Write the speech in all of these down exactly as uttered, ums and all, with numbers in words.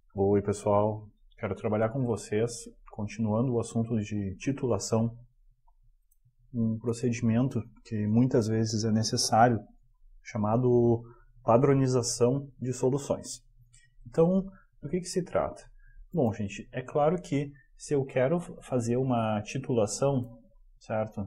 Oi, pessoal. Quero trabalhar com vocês, continuando o assunto de titulação, um procedimento que muitas vezes é necessário, chamado padronização de soluções. Então, do que que se trata? Bom, gente, é claro que se eu quero fazer uma titulação, certo?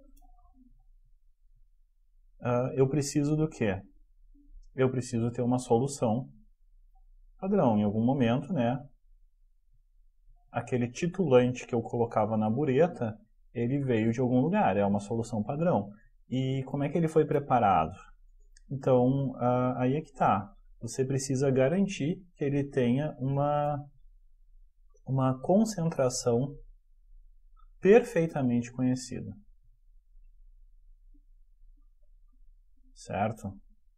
Uh, eu preciso do quê? Eu preciso ter uma solução padrão. Em algum momento, né, aquele titulante que eu colocava na bureta, ele veio de algum lugar, é uma solução padrão. E como é que ele foi preparado? Então, uh, aí é que está. Você precisa garantir que ele tenha uma, uma concentração perfeitamente conhecida. Certo?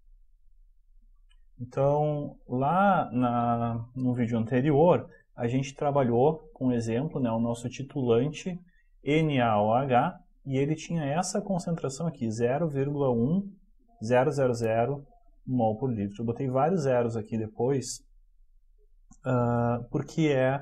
Então, lá na, no vídeo anterior, a gente trabalhou com um exemplo, né, o nosso titulante N A O H, e ele tinha essa concentração aqui, zero vírgula um zero zero zero mol por litro. Eu botei vários zeros aqui depois, uh, porque é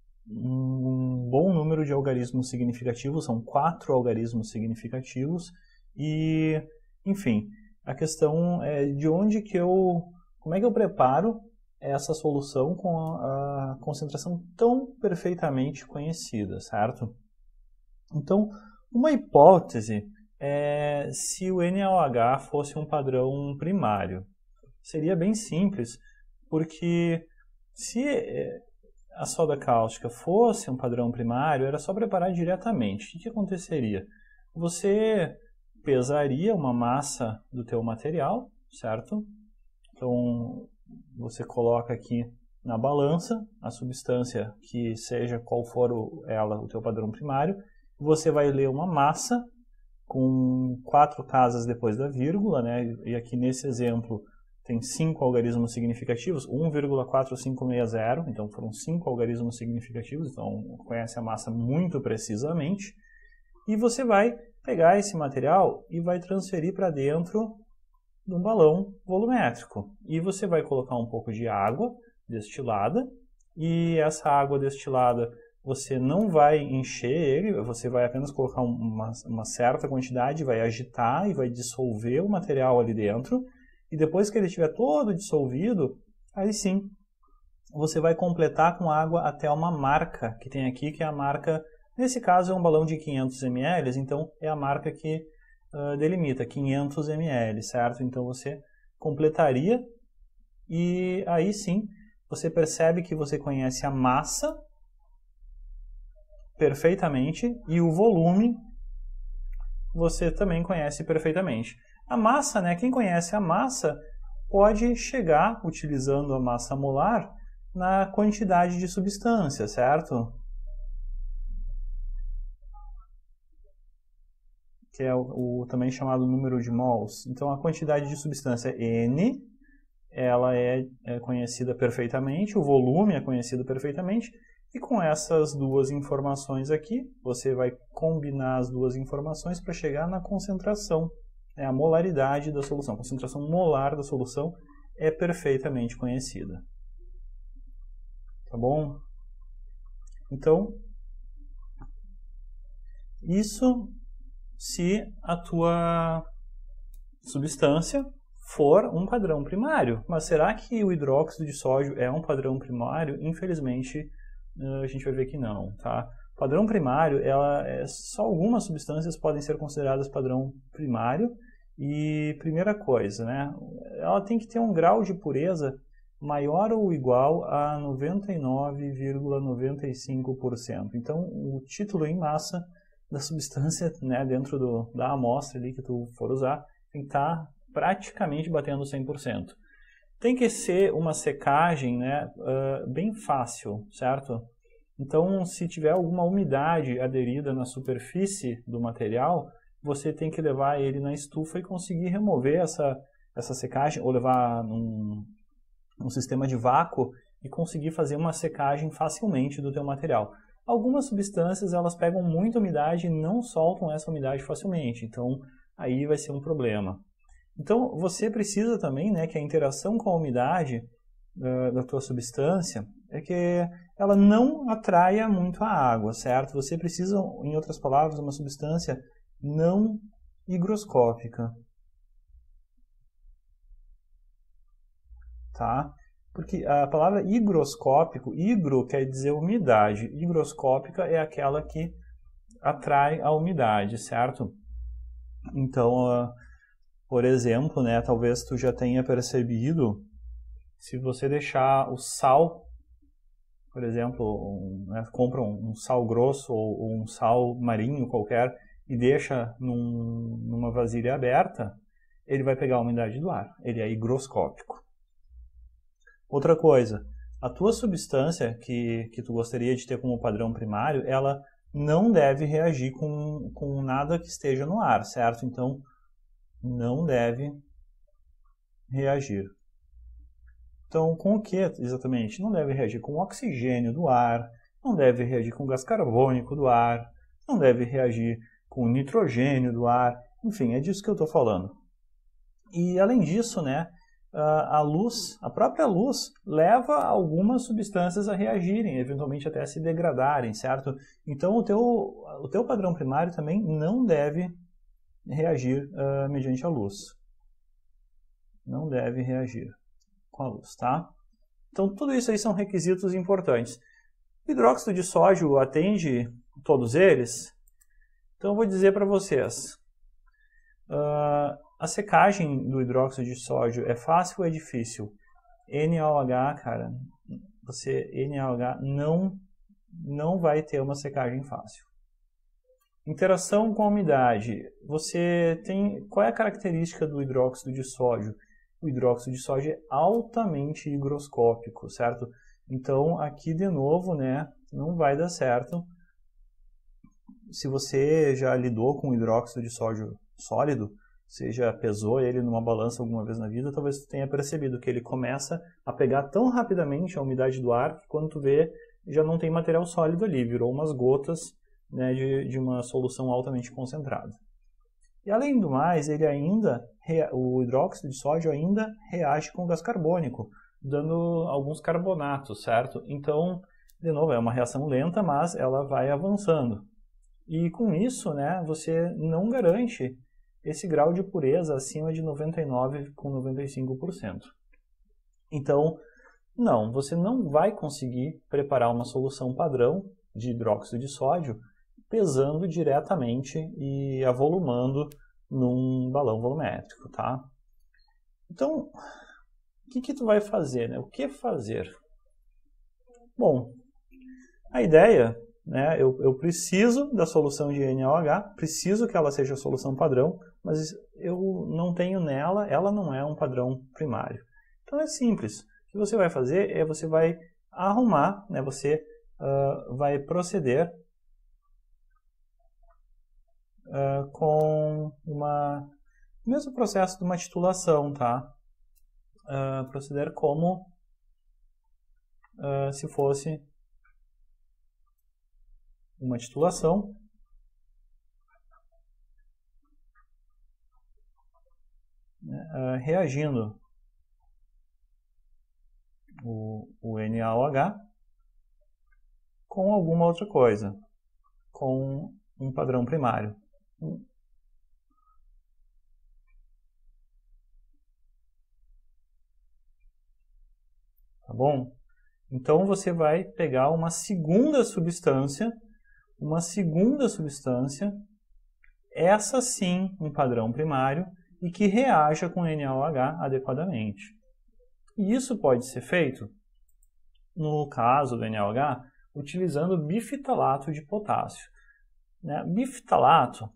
um bom número de algarismos significativos, são quatro algarismos significativos, e, enfim, a questão é de onde que eu... Como é que eu preparo essa solução com a, a concentração tão perfeitamente conhecida, certo? Então, uma hipótese é se o N A O H fosse um padrão primário. Seria bem simples, porque se a soda cáustica fosse um padrão primário, era só preparar diretamente. O que, que aconteceria? Você pesaria uma massa do teu material, certo? Então, você coloca aqui na balança a substância que seja qual for o, ela, o teu padrão primário. Você vai ler uma massa com quatro casas depois da vírgula, né? E aqui nesse exemplo tem cinco algarismos significativos, um vírgula quatro cinco seis zero, então foram cinco algarismos significativos, então conhece a massa muito precisamente. E você vai pegar esse material e vai transferir para dentro de um balão volumétrico. E você vai colocar um pouco de água destilada, e essa água destilada você não vai encher ele, você vai apenas colocar uma, uma certa quantidade, vai agitar e vai dissolver o material ali dentro, e depois que ele estiver todo dissolvido, aí sim, você vai completar com água até uma marca que tem aqui, que é a marca, nesse caso é um balão de quinhentos mililitros, então é a marca que Uh, delimita quinhentos mililitros, certo? Então você completaria e aí sim você percebe que você conhece a massa perfeitamente e o volume você também conhece perfeitamente. A massa, né? Quem conhece a massa pode chegar, utilizando a massa molar, na quantidade de substância, certo? Que é o, o também chamado número de mols. Então, a quantidade de substância N, ela é, é conhecida perfeitamente, o volume é conhecido perfeitamente, e com essas duas informações aqui, você vai combinar as duas informações para chegar na concentração, né, a molaridade da solução. A concentração molar da solução é perfeitamente conhecida. Tá bom? Então, isso... se a tua substância for um padrão primário. Mas será que o hidróxido de sódio é um padrão primário? Infelizmente, a gente vai ver que não, tá? Padrão primário, ela é, só algumas substâncias podem ser consideradas padrão primário. E primeira coisa, né? Ela tem que ter um grau de pureza maior ou igual a noventa e nove vírgula noventa e cinco por cento. Então, o título em massa da substância, né, dentro do, da amostra ali que tu for usar, tem que estar praticamente batendo cem por cento. Tem que ser uma secagem, né, uh, bem fácil, certo? Então, se tiver alguma umidade aderida na superfície do material, você tem que levar ele na estufa e conseguir remover essa, essa secagem, ou levar num, num sistema de vácuo e conseguir fazer uma secagem facilmente do teu material. Algumas substâncias, elas pegam muita umidade e não soltam essa umidade facilmente, então aí vai ser um problema. Então, você precisa também, né, que a interação com a umidade da, da tua substância é que ela não atraia muito a água, certo? Você precisa, em outras palavras, de uma substância não higroscópica. Tá? Porque a palavra higroscópico, higro quer dizer umidade, higroscópica é aquela que atrai a umidade, certo? Então, uh, por exemplo, né, talvez tu já tenha percebido, se você deixar o sal, por exemplo, um, né, compra um, um sal grosso ou um sal marinho qualquer e deixa num, numa vasilha aberta, ele vai pegar a umidade do ar, ele é higroscópico. Outra coisa, a tua substância que, que tu gostaria de ter como padrão primário, ela não deve reagir com, com nada que esteja no ar, certo? Então, não deve reagir. Então, com o que exatamente? Não deve reagir com o oxigênio do ar, não deve reagir com o gás carbônico do ar, não deve reagir com o nitrogênio do ar, enfim, é disso que eu estou falando. E, além disso, né, a luz, a própria luz, leva algumas substâncias a reagirem, eventualmente até a se degradarem, certo? Então, o teu, o teu padrão primário também não deve reagir uh, mediante a luz. Não deve reagir com a luz, tá? Então, tudo isso aí são requisitos importantes. O hidróxido de sódio atende todos eles? Então, eu vou dizer para vocês. Uh, a secagem do hidróxido de sódio é fácil ou é difícil? N A O H, cara, você, N A O H não, não vai ter uma secagem fácil. Interação com a umidade. Você tem, qual é a característica do hidróxido de sódio? O hidróxido de sódio é altamente higroscópico, certo? Então, aqui de novo, né, não vai dar certo. Se você já lidou com hidróxido de sódio sólido, você já pesou ele numa balança alguma vez na vida, talvez tu tenha percebido que ele começa a pegar tão rapidamente a umidade do ar que quando tu vê, já não tem material sólido ali, virou umas gotas, né, de, de uma solução altamente concentrada. E além do mais, ele ainda, o hidróxido de sódio ainda reage com gás carbônico, dando alguns carbonatos, certo? Então, de novo, é uma reação lenta, mas ela vai avançando. E com isso, né, você não garante esse grau de pureza acima de noventa e nove vírgula noventa e cinco por cento. Então, não, você não vai conseguir preparar uma solução padrão de hidróxido de sódio pesando diretamente e avolumando num balão volumétrico, tá? Então, o que que tu vai fazer, né? O que fazer? Bom, a ideia, né, eu, eu preciso da solução de N A O H, preciso que ela seja a solução padrão, mas eu não tenho nela, ela não é um padrão primário. Então é simples. O que você vai fazer é você vai arrumar, né, você uh, vai proceder uh, com uma, o mesmo processo de uma titulação, tá? Uh, proceder como uh, se fosse uma titulação. Uh, reagindo o, o N A O H com alguma outra coisa, com um padrão primário. Tá bom? Então você vai pegar uma segunda substância, uma segunda substância, essa sim um padrão primário, e que reaja com N A O H adequadamente. E isso pode ser feito, no caso do N A O H, utilizando bifitalato de potássio. Né? Bifitalato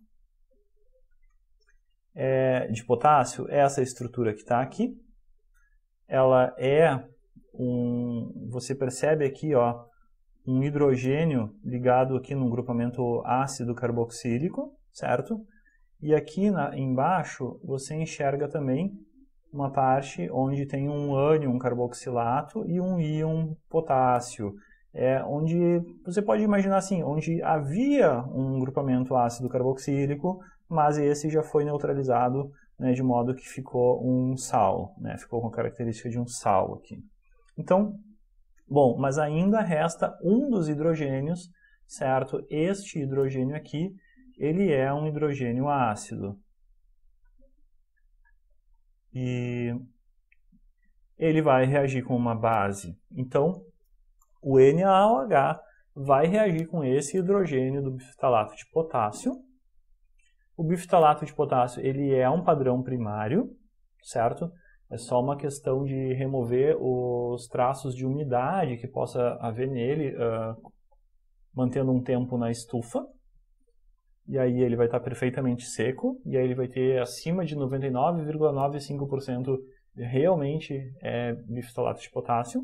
é, de potássio é essa estrutura que está aqui. Ela é um... Você percebe aqui, ó, um hidrogênio ligado aqui num grupamento ácido carboxílico, certo? E aqui na, embaixo você enxerga também uma parte onde tem um ânion carboxilato e um íon potássio. É onde você pode imaginar assim, onde havia um grupamento ácido carboxílico, mas esse já foi neutralizado, né, de modo que ficou um sal, né, ficou com a característica de um sal aqui. Então, bom, mas ainda resta um dos hidrogênios, certo? Este hidrogênio aqui, ele é um hidrogênio ácido. E ele vai reagir com uma base. Então, o N A O H vai reagir com esse hidrogênio do bifitalato de potássio. O bifitalato de potássio, ele é um padrão primário, certo? É só uma questão de remover os traços de umidade que possa haver nele, uh, mantendo um tempo na estufa. E aí ele vai estar perfeitamente seco, e aí ele vai ter acima de noventa e nove vírgula noventa e cinco por cento realmente é bifitalato de potássio.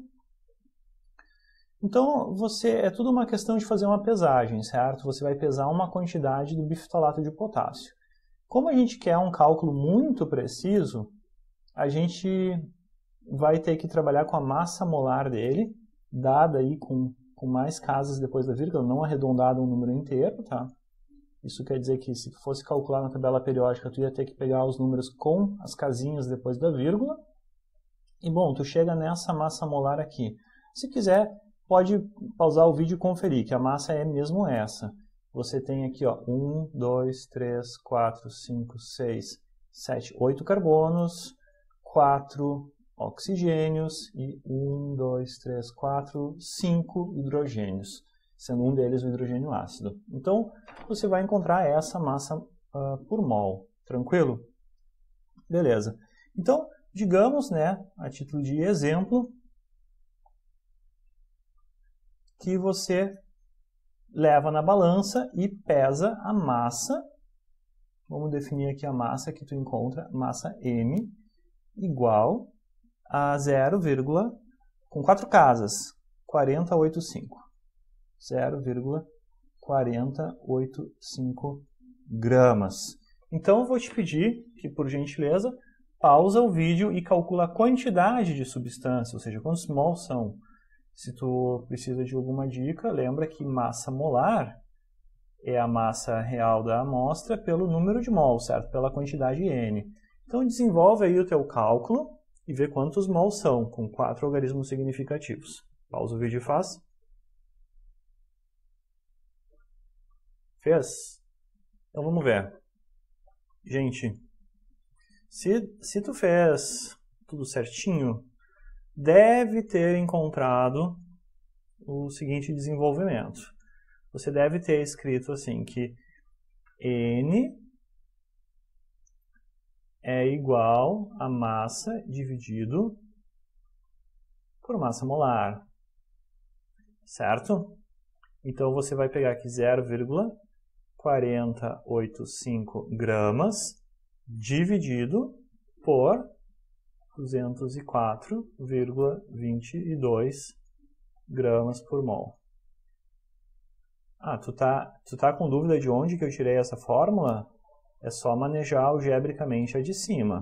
Então, você, é tudo uma questão de fazer uma pesagem, certo? Você vai pesar uma quantidade do bifitalato de potássio. Como a gente quer um cálculo muito preciso, a gente vai ter que trabalhar com a massa molar dele, dada aí com, com mais casas depois da vírgula, não arredondado um número inteiro, tá? Isso quer dizer que se fosse calcular na tabela periódica, tu ia ter que pegar os números com as casinhas depois da vírgula. E bom, tu chega nessa massa molar aqui. Se quiser, pode pausar o vídeo e conferir, que a massa é mesmo essa. Você tem aqui, ó, um, dois, três, quatro, cinco, seis, sete, oito carbonos, quatro oxigênios e um, dois, três, quatro, cinco hidrogênios, sendo um deles o hidrogênio ácido. Então, você vai encontrar essa massa uh, por mol. Tranquilo? Beleza. Então, digamos, né, a título de exemplo, que você leva na balança e pesa a massa. Vamos definir aqui a massa que tu encontra, massa M, igual a zero, com quatro casas, quatro zero oito cinco. zero vírgula quatro oito cinco gramas. Então, eu vou te pedir que, por gentileza, pausa o vídeo e calcula a quantidade de substância, ou seja, quantos mols são. Se tu precisa de alguma dica, lembra que massa molar é a massa real da amostra pelo número de mols, certo? Pela quantidade N. Então, desenvolve aí o teu cálculo e vê quantos mols são, com quatro algarismos significativos. Pausa o vídeo e faz. Fez? Então vamos ver. Gente, se, se tu fez tudo certinho, deve ter encontrado o seguinte desenvolvimento. Você deve ter escrito assim que N é igual a massa dividido por massa molar. Certo? Então você vai pegar aqui zero vírgula quatro oito cinco gramas dividido por duzentos e quatro vírgula vinte e dois gramas por mol. Ah, tu tá, tu tá com dúvida de onde que eu tirei essa fórmula? É só manejar algebricamente a de cima.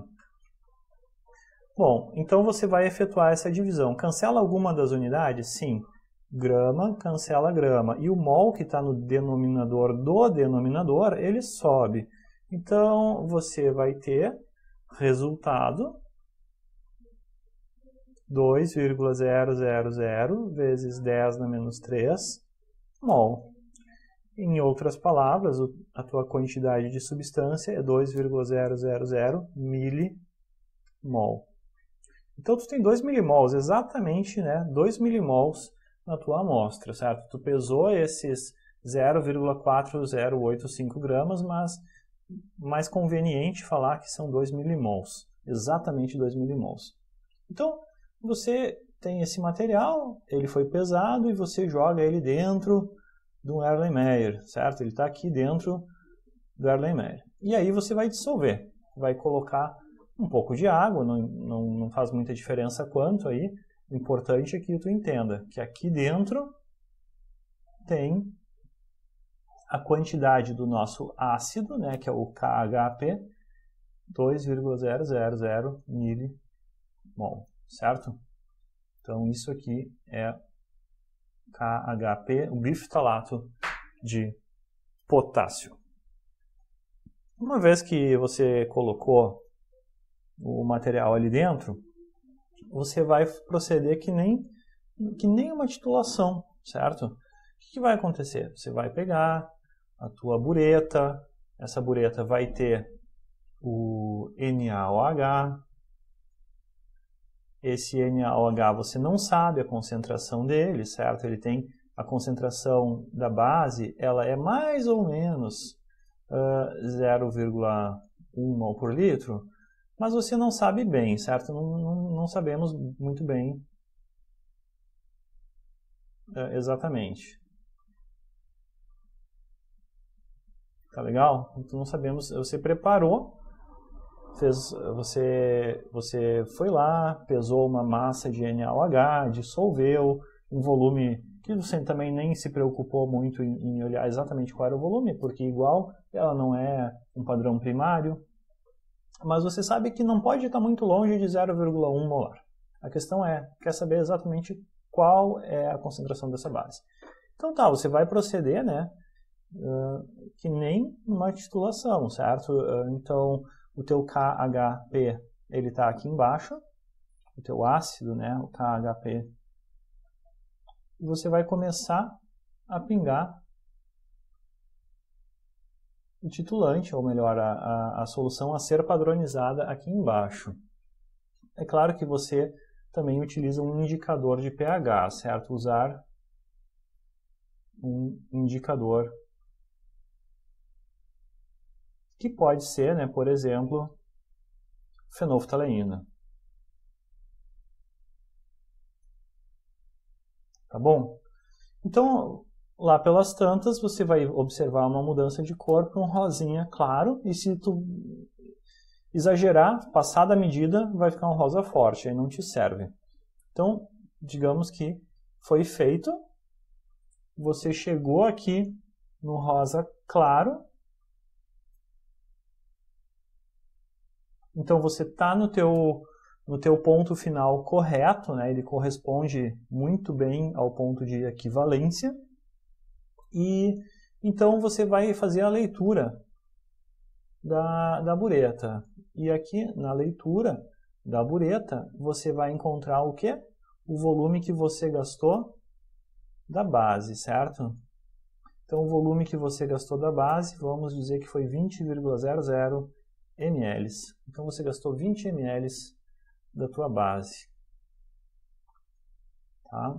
Bom, então você vai efetuar essa divisão. Cancela alguma das unidades? Sim. Grama cancela grama. E o mol que está no denominador do denominador, ele sobe. Então, você vai ter resultado dois vírgula zero zero zero vezes dez na menos três mol. Em outras palavras, a tua quantidade de substância é dois vírgula zero zero zero milimol. Então, tu tem dois milimols, exatamente, né, dois milimols na tua amostra, certo? Tu pesou esses zero vírgula quatro zero oito cinco gramas, mas mais conveniente falar que são dois milimols, exatamente dois milimols. Então, você tem esse material, ele foi pesado e você joga ele dentro do Erlenmeyer, certo? Ele está aqui dentro do Erlenmeyer. E aí você vai dissolver, vai colocar um pouco de água, não, não, não faz muita diferença quanto aí. O importante é que tu entenda que aqui dentro tem a quantidade do nosso ácido, né, que é o K H P, dois vírgula zero zero zero milimol, certo? Então isso aqui é K H P, o bifitalato de potássio. Uma vez que você colocou o material ali dentro, você vai proceder que nem, que nem uma titulação, certo? O que, que vai acontecer? Você vai pegar a tua bureta, essa bureta vai ter o N A O H, esse N A O H você não sabe a concentração dele, certo? Ele tem a concentração da base, ela é mais ou menos uh, zero vírgula um mol por litro, mas você não sabe bem, certo? Não, não, não sabemos muito bem uh, exatamente. Tá legal? Então não sabemos, você preparou, fez, você, você foi lá, pesou uma massa de N A O H, dissolveu um volume que você também nem se preocupou muito em, em olhar exatamente qual era o volume, porque igual ela não é um padrão primário, mas você sabe que não pode estar muito longe de zero vírgula um molar. A questão é, quer saber exatamente qual é a concentração dessa base. Então tá, você vai proceder, né, uh, que nem uma titulação, certo? Uh, então, o teu K H P, ele está aqui embaixo, o teu ácido, né, o K H P, e você vai começar a pingar o titulante, ou melhor, a, a, a solução a ser padronizada aqui embaixo. É claro que você também utiliza um indicador de pH, certo? Usar um indicador que pode ser, né, por exemplo, fenolftaleína. Tá bom? Então, lá pelas tantas, você vai observar uma mudança de cor para um rosinha claro, e se tu exagerar, passar da medida, vai ficar um rosa forte, aí não te serve. Então, digamos que foi feito, você chegou aqui no rosa claro, então você está no teu, no teu ponto final correto, né? Ele corresponde muito bem ao ponto de equivalência, e então você vai fazer a leitura da, da bureta. E aqui na leitura da bureta, você vai encontrar o quê? O volume que você gastou da base, certo? Então o volume que você gastou da base, vamos dizer que foi vinte vírgula zero zero mililitros. Então você gastou vinte mililitros da tua base. Tá?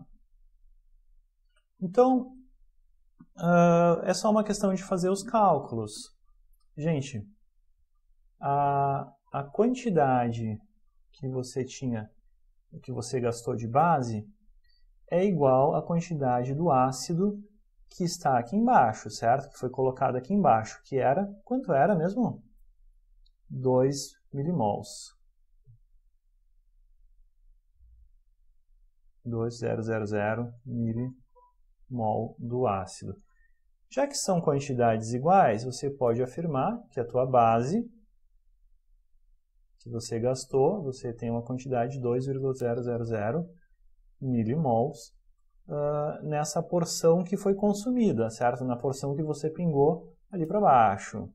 Então, uh, é só uma questão de fazer os cálculos. Gente, a, a quantidade que você tinha, que você gastou de base, é igual à quantidade do ácido que está aqui embaixo, certo? Que foi colocado aqui embaixo, que era, quanto era mesmo? dois milimols. dois mil milimol do ácido. Já que são quantidades iguais, você pode afirmar que a tua base que você gastou, você tem uma quantidade de dois vírgula zero zero zero milimols uh, nessa porção que foi consumida, certo? Na porção que você pingou ali para baixo.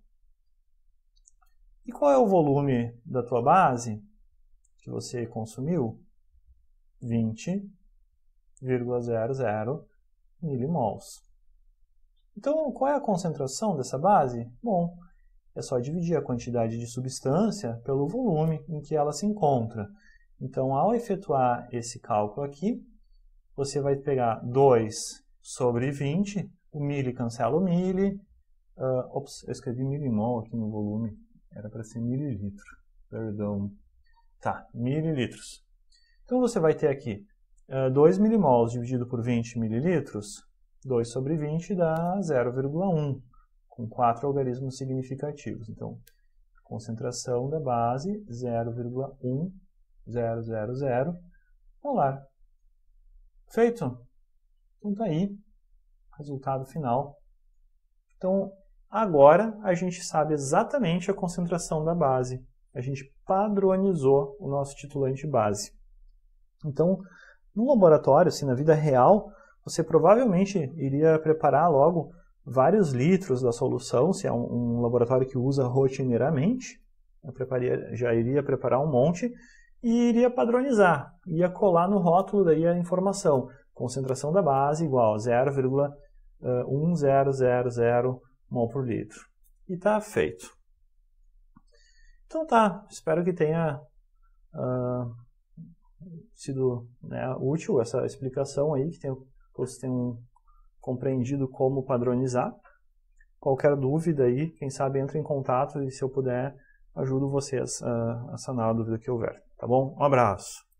E qual é o volume da tua base que você consumiu? vinte vírgula zero zero milimols. Então, qual é a concentração dessa base? Bom, é só dividir a quantidade de substância pelo volume em que ela se encontra. Então, ao efetuar esse cálculo aqui, você vai pegar dois sobre vinte, o mili cancela o mili, uh, ops, eu escrevi milimol aqui no volume, era para ser mililitro, perdão. Tá, mililitros. Então, você vai ter aqui uh, dois milimols dividido por vinte mililitros, dois sobre vinte dá zero vírgula um, com quatro algarismos significativos. Então, concentração da base zero vírgula um zero zero zero molar. Feito? Então tá aí, resultado final. Então, agora a gente sabe exatamente a concentração da base. A gente padronizou o nosso titulante base. Então, no laboratório, assim, na vida real, você provavelmente iria preparar logo vários litros da solução, se é um, um laboratório que usa rotineiramente, eu preparia, já iria preparar um monte, e iria padronizar, ia colar no rótulo daí a informação, concentração da base igual a zero vírgula um zero zero zero mol por litro. E está feito. Então tá, espero que tenha uh, sido, né, útil essa explicação aí, que tenham, todos tenham compreendido como padronizar. Qualquer dúvida aí, quem sabe entre em contato e se eu puder, ajudo vocês a, a sanar a dúvida que houver. Tá bom? Um abraço!